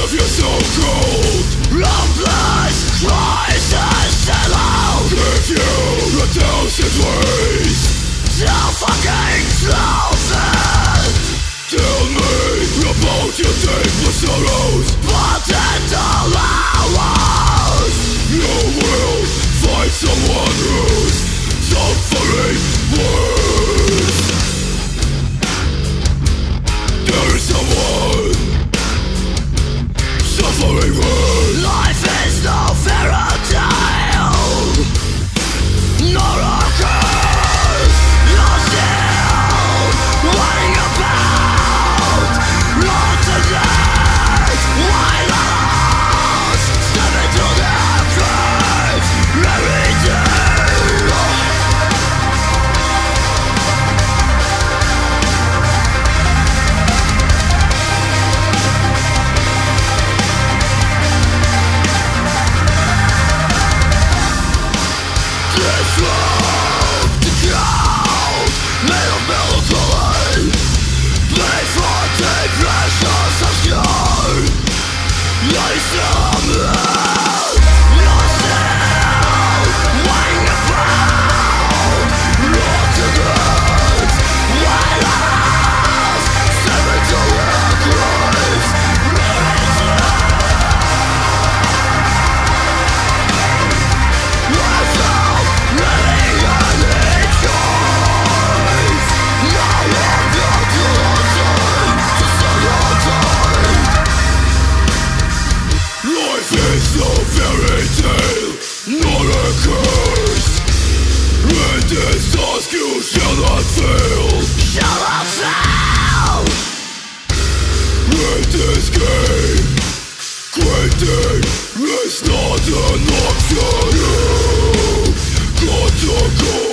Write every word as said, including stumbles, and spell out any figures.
if you're so cold. Helpless, cries and stand loud. If you a thousand ways, tell fucking thousand. Tell me about your deepest sorrows, but in all hours you will find someone who's suffering worse. There is someone suffering worse. Life is no fairy tale, nor a curse. You're still worrying about not today. Why not step into their graves every day? You shall not fail. Shall not fail. In this game, quitting is not an option. You got to go.